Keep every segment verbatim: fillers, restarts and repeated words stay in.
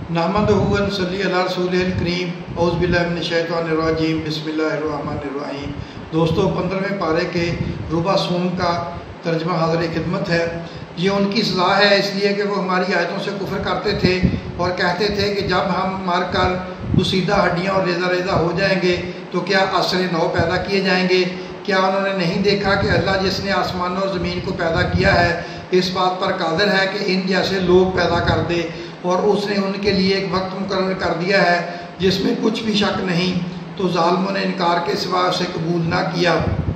नहमदुहु व नसल्ली अला रसूलिहिल करीम औज़ु बिल्लाहि मिनश शैतानिर रजीम बिस्मिल्लाहिर रहमानिर रहीम। दोस्तों, पंद्रहवें पारे के रुबा सूम का तर्जमा हाज़िर खिदमत है। ये उनकी सज़ा है इसलिए कि वो हमारी आयतों से कुफ्र करते थे और कहते थे कि जब हम मर कर बुसीदा हड्डियाँ और रेज़ा रेज़ा हो जाएंगे तो क्या असर नौ पैदा किए जाएंगे। क्या उन्होंने नहीं देखा कि अल्लाह जिसने आसमानों और ज़मीन को पैदा किया है इस बात पर कादिर है कि इन जैसे लोग पैदा कर दे, और उसने उनके लिए एक वक्त मुकर्रर कर दिया है जिसमें कुछ भी शक नहीं। तो ज़ालिमों ने इनकार के सिवा उसे कबूल ना किया।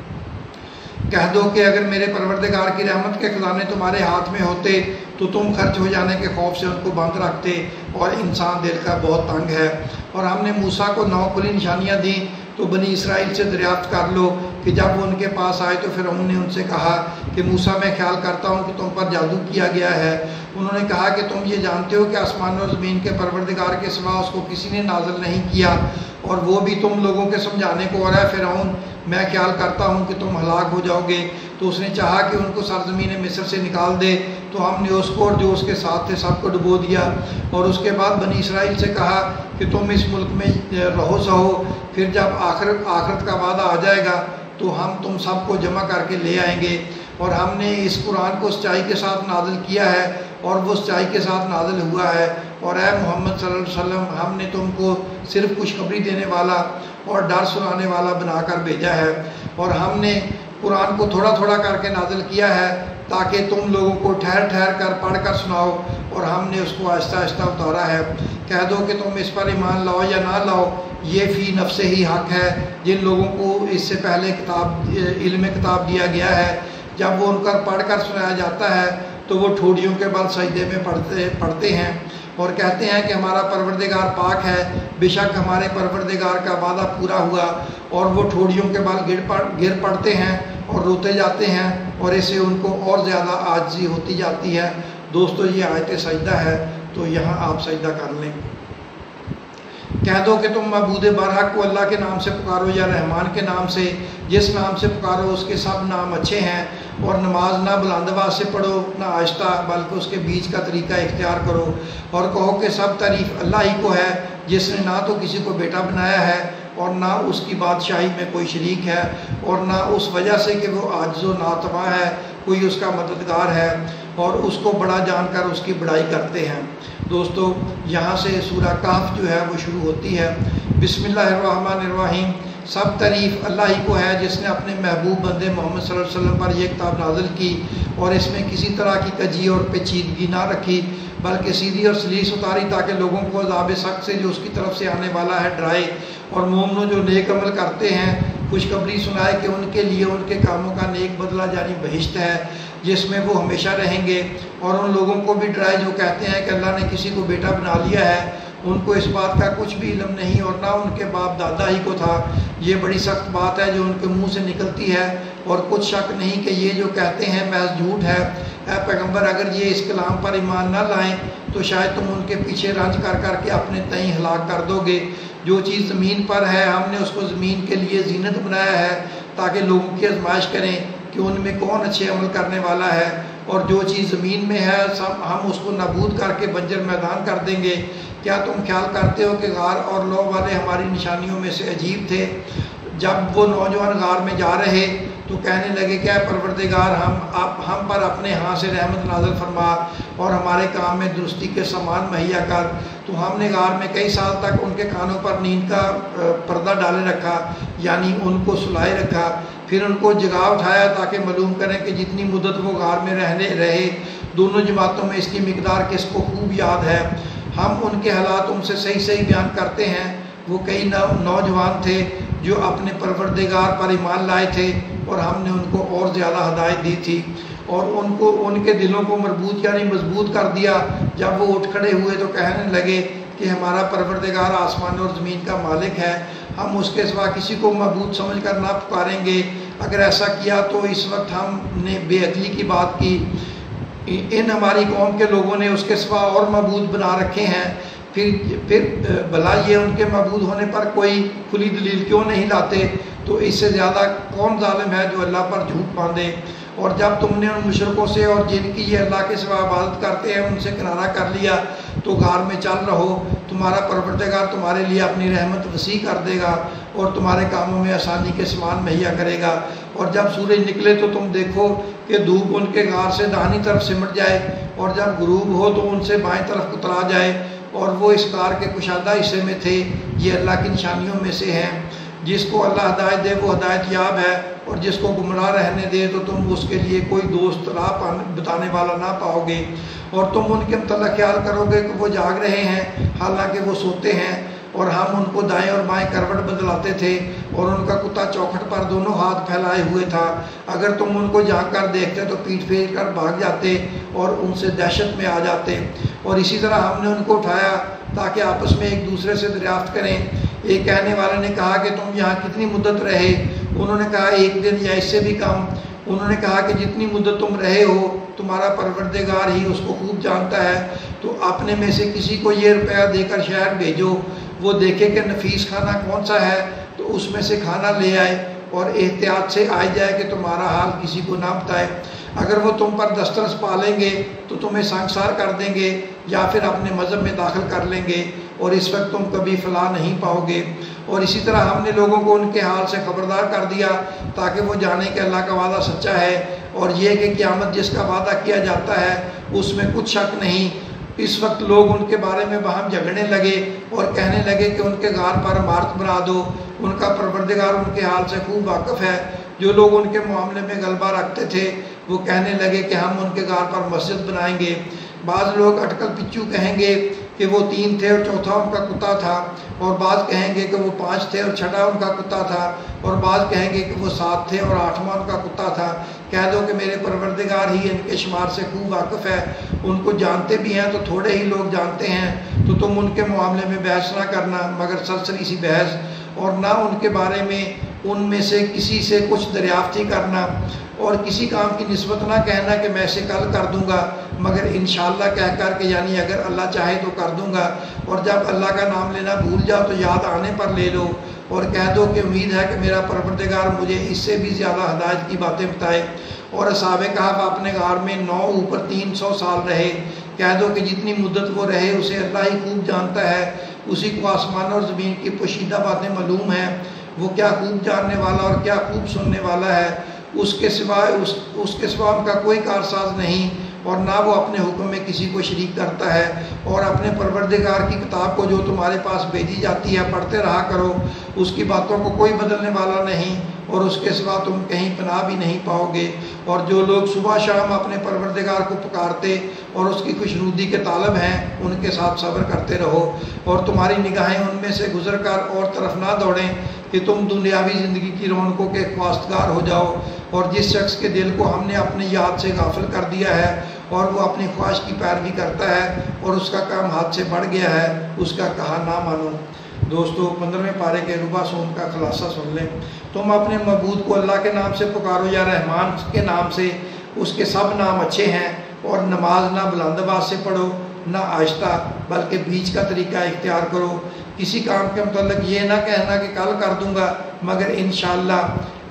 कह दो कि अगर मेरे परवरदिगार की रहमत के ख़जाने तुम्हारे हाथ में होते तो तुम खर्च हो जाने के खौफ से उनको बंद रखते, और इंसान दिल का बहुत तंग है। और हमने मूसा को नौ खुली निशानियाँ दी तो बनी इसराइल से दरियाफ्त कर लो कि जब वो उनके पास आए तो फिर उन्होंने उनसे कहा कि मूसा, मैं ख्याल करता हूँ कि तुम पर जादू किया गया है। उन्होंने कहा कि तुम ये जानते हो कि आसमान और ज़मीन के परवरदिगार के सिवा उसको किसी ने नाज़िल नहीं किया, और वो भी तुम लोगों के समझाने को आ रहा है। फिरौन, मैं ख्याल करता हूँ कि तुम हलाक हो जाओगे। तो उसने चाहा कि उनको सरज़मीन मिस्र से निकाल दे, तो हमने उसको और जो उसके साथ थे सबको डुबो दिया। और उसके बाद बनी इसराइल से कहा कि तुम इस मुल्क में रहो सहो, फिर जब आखिरत आखिरत का वादा आ जाएगा तो हम तुम सबको जमा करके ले आएंगे। और हमने इस कुरान को सच्चाई के साथ नाज़िल किया है और वो सच्चाई के साथ नाज़िल हुआ है। और ए मोहम्मद सल्लल्लाहु अलैहि वसल्लम, हमने तुमको सिर्फ खुशखबरी देने वाला और डर सुनाने वाला बनाकर भेजा है। और हमने कुरान को थोड़ा थोड़ा करके नाज़िल किया है ताकि तुम लोगों को ठहर ठहर कर पढ़ कर सुनाओ, और हमने उसको आहिस्ता आहिस्ता उतारा है। कह दो कि तुम इस पर ईमान लाओ या ना लाओ, ये फ़ी नफ्से ही हक़ है। जिन लोगों को इससे पहले किताब इल्म किताब दिया गया है, जब वो उनका पढ़ कर सुनाया जाता है तो वो ठोड़ियों के बल सजदे में पढ़ते पढ़ते हैं और कहते हैं कि हमारा परवरदिगार पाक है। बेशक हमारे परवरदिगार का वादा पूरा हुआ। और वो ठोड़ियों के बल गिर पड़ गिर पड़ते हैं और रोते जाते हैं, और इससे उनको और ज़्यादा आजिज़ी होती जाती है। दोस्तों, ये आयत सजदा है, तो यहाँ आप सजदा कर लें। कह दो कि तुम मबूद बरहक को अल्लाह के नाम से पुकारो या रहमान के नाम से। जिस नाम से पुकारो उसके सब नाम अच्छे हैं। और नमाज ना बुलंद आवाज़ से पढ़ो ना आहिस्ता, बल्कि उसके बीच का तरीका इख्तियार करो। और कहो कि सब तारीफ़ अल्लाह ही को है जिसने ना तो किसी को बेटा बनाया है और ना उसकी बादशाही में कोई शरीक है, और ना उस वजह से कि वो आजिज़ नातवा है कोई उसका मददगार है, और उसको बड़ा जानकर उसकी बड़ाई करते हैं। दोस्तों, यहाँ से सूरह कहफ जो है वो शुरू होती है। बिस्मिल्लाहिर्रहमानिर्रहीम। सब तारीफ़ अल्लाह ही को है जिसने अपने महबूब बंदे मोहम्मद सल्लल्लाहु अलैहि वसल्लम पर यह किताब नाज़िल की और इसमें किसी तरह की कजी और पेचीदगी ना रखी, बल्कि सीधी और सलीस उतारी ताकि लोगों को अज़ाब सख्त से जो उसकी तरफ से आने वाला है डराए, और मोमिनों जो नेक अमल करते हैं खुशखबरी सुनाए कि उनके लिए उनके कामों का नेक बदला यानी बहिश्त है जिसमें वो हमेशा रहेंगे। और उन लोगों को भी डराए जो कहते हैं कि अल्लाह ने किसी को बेटा बना लिया है, उनको इस बात का कुछ भी इल्म नहीं और ना उनके बाप दादा ही को था। ये बड़ी सख्त बात है जो उनके मुंह से निकलती है, और कुछ शक नहीं कि ये जो कहते हैं महज झूठ है। ऐ पैगंबर, अगर ये इस कलाम पर ईमान ना लाएं तो शायद तुम उनके पीछे रंज कर करके अपने तई हलाक कर दोगे। जो चीज़ ज़मीन पर है हमने उसको ज़मीन के लिए जीनत बनाया है ताकि लोगों की आजमाइश करें कि उनमें कौन अच्छे अमल करने वाला है, और जो चीज़ ज़मीन में है सब हम उसको नाबूद करके बंजर मैदान कर देंगे। क्या तुम ख्याल करते हो कि गार और लौ वाले हमारी निशानियों में से अजीब थे? जब वो नौजवान गार में जा रहे तो कहने लगे, क्या परवरदिगार, हम आप हम पर अपने यहाँ से रहमत नाज़िल फरमा और हमारे काम में दुरुस्ती के सामान मुहैया कर। तो हमने गार में कई साल तक उनके कानों पर नींद का पर्दा डाले रखा, यानी उनको सुलाए रखा। फिर उनको जगा उठाया ताकि मालूम करें कि जितनी मुद्दत वो गार में रहने रहे दोनों जमातों में इसकी मिकदार किसको खूब याद है। हम उनके हालात उनसे सही सही बयान करते हैं। वो कई नौजवान थे जो अपने परवरदिगार पर ईमान लाए थे और हमने उनको और ज़्यादा हदायत दी थी, और उनको उनके दिलों को मजबूत यानी मजबूत कर दिया। जब वो उठ खड़े हुए तो कहने लगे कि हमारा परवरदिगार आसमान और ज़मीन का मालिक है, हम उसके सिवा किसी को मबूद समझ कर ना पुकारेंगे। अगर ऐसा किया तो इस वक्त हमने बेअदली की बात की। इन हमारी कौम के लोगों ने उसके सिवा और मबूद बना रखे हैं। फिर फिर भला ये उनके मबूद होने पर कोई खुली दलील क्यों नहीं लाते? तो इससे ज़्यादा कौन जालिम है जो अल्लाह पर झूठ बांधे। اور جب تم نے ان مشرکوں سے اور جن کی یہ اللہ کے سوا عبادت کرتے ہیں ان سے کنارہ کر لیا تو غار میں چل رہو، تمہارا پروردگار تمہارے لیے اپنی رحمت وسیع کر دے گا اور تمہارے کاموں میں آسانی کے سامان مہیا کرے گا۔ اور جب سورج نکلے تو تم دیکھو کہ دھوپ ان کے غار سے داہنی طرف سمٹ جائے، اور جب غروب ہو تو ان سے بائیں طرف اترا جائے، اور وہ اس غار کے کشادہ حصے میں تھے۔ یہ اللہ کی نشانیوں میں سے ہیں۔ جس کو اللہ ہدایت دے وہ ہدایت یاب ہے، اور جس کو گمراہ رہنے دے تو تم اس کے لیے کوئی دوست راہ بتانے والا نہ پاؤ گے۔ اور تم ان کے متعلق خیال کرو گے کہ وہ جاگ رہے ہیں حالانکہ وہ سوتے ہیں، اور ہم ان کو دائیں اور بائیں کروٹ بدلاتے تھے، اور ان کا کتا چوکھٹ پر دونوں ہاتھ پھیلائے ہوئے تھا۔ اگر تم ان کو جھانک کر دیکھتے تو پیٹ پھیر کر بھاگ جاتے اور ان سے دہشت میں آ جاتے۔ اور اسی طرح ہم نے ان کو اٹھایا تاکہ آپس میں ایک دوسرے سے دریافت کریں۔ ایک کہنے والے نے کہا کہ تم یہاں کتنی مدت رہے؟ انہوں نے کہا ایک دن یا اس سے بھی کم۔ انہوں نے کہا کہ جتنی مدت تم رہے ہو تمہارا پروردگار ہی اس کو خوب جانتا ہے، تو اپنے میں سے کسی کو یہ روپیہ دے کر شہر بھیجو، وہ دیکھے کہ نفیس کھانا کون سا ہے تو اس میں سے کھانا لے آئے، اور احتیاط سے آئے جائے کہ تمہارا حال کسی کو نہ بتائے۔ اگر وہ تم پر دسترس پالیں گے تو تمہیں سنگسار کر دیں گے یا پھر اپنے مذہب میں داخل کر لیں گے، اور اس وقت تم کبھی فلاح نہیں پاؤ گے۔ اور اسی طرح ہم نے لوگوں کو ان کے حال سے خبردار کر دیا تاکہ وہ جانیں کہ اللہ کا وعدہ سچا ہے، اور یہ کہ قیامت جس کا وعدہ کیا جاتا ہے اس میں کچھ شک نہیں۔ اس وقت لوگ ان کے بارے میں باہم جھگڑنے لگے اور کہنے لگے کہ ان کے غار پر عمارت بنا دو، ان کا پروردگار ان کے حال سے خوب واقف ہے۔ جو لوگ ان کے معاملے میں غلبہ رکھتے تھے وہ کہنے لگے کہ ہم ان کے غار پر مسجد بنائیں گے۔ بعض لوگ اٹکل پچو کہیں گے کہ وہ تین تھے اور چوتھا ان کا کتا تھا، اور بعض کہیں گے کہ وہ پانچ تھے اور چھٹا ان کا کتا تھا، اور بعض کہیں گے کہ وہ سات تھے اور آٹھواں ان کا کتا تھا۔ کہہ دو کہ میرے پروردگار ہی ان کے شمار سے خوب واقف ہے، ان کو جانتے بھی ہیں تو تھوڑے ہی لوگ جانتے ہیں، تو تم ان کے معاملے میں بحث نہ کرنا مگر سرسری سی بحث، اور نہ ان کے بارے میں ان میں سے کسی سے کچھ دریافت ہی کرنا، اور کسی کام کی نسبت نہ کہنا کہ میں اسے کل کر دوں گا مگر انشاءاللہ کہہ کر کہ یعنی اگر اللہ چاہے تو کر دوں گا، اور جب اللہ کا نام لینا بھول جاؤ تو یاد آنے پر لے لو، اور کہہ دو کہ امید ہے کہ میرا پروردگار مجھے اس سے بھی زیادہ ہدایت کی باتیں بتائے۔ اور اصحاب کہف اپنے غار میں نو اوپر تین سو سال رہے۔ کہہ دو کہ جتنی مدت وہ رہے اسے اللہ ہی خوب جانتا ہے، اسی کو آسمان اور زمین کی پوشیدہ باتیں معلوم ہیں، وہ کیا خوب جاننے والا اور کیا خوب سننے والا ہے۔ اس کے سوا اس, اس کے سوا ان کا کوئی کارساز نہیں، اور نہ وہ اپنے حکم میں کسی کو شریک کرتا ہے۔ اور اپنے پروردگار کی کتاب کو جو تمہارے پاس بھیجی جاتی ہے پڑھتے رہا کرو، اس کی باتوں کو کوئی بدلنے والا نہیں، اور اس کے سوا تم کہیں پناہ بھی نہیں پاؤ گے۔ اور جو لوگ صبح شام اپنے پروردگار کو پکارتے اور اس کی خوشنودی کے طالب ہیں ان کے ساتھ صبر کرتے رہو، اور تمہاری نگاہیں ان میں سے گزر کر اور طرف نہ دوڑیں کہ تم دنیاوی زندگی کی رونقوں کے خواستگار ہو جاؤ۔ اور جس شخص کے دل کو ہم نے اپنی یاد سے غافل کر دیا ہے اور وہ اپنی خواہش کی پیروی کرتا ہے اور اس کا کام ہاتھ سے بڑھ گیا ہے، اس کا کہا نہ مانو۔ دوستو پندرہویں پارے کے ربا سوم کا خلاصہ سن لیں۔ تم اپنے معبود کو اللہ کے نام سے پکارو یا رحمان کے نام سے، اس کے سب نام اچھے ہیں، اور نماز نہ بلند آواز سے پڑھو نہ آہستہ بلکہ بیچ کا طریقہ اختیار کرو۔ کسی کام کے متعلق یہ نہ کہنا کہ کل کر دوں گا مگر انشاءاللہ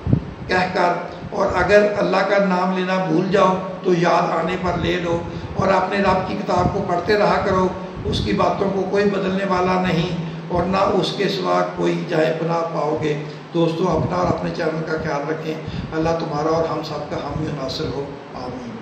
کہہ کر، اور اگر اللہ کا نام لینا بھول جاؤ تو یاد آنے پر لے لو، اور اپنے رب کی کتاب کو پڑھتے رہا کرو، اس کی باتوں کو کوئی بدلنے والا نہیں اور نہ اس کے سوا کوئی جائے پناہ پاؤ گے۔ دوستو اپنا اور اپنے چینل کا خیال رکھیں۔ اللہ تمہارا اور ہم سب کا حامی و ناصر ہو، آمین۔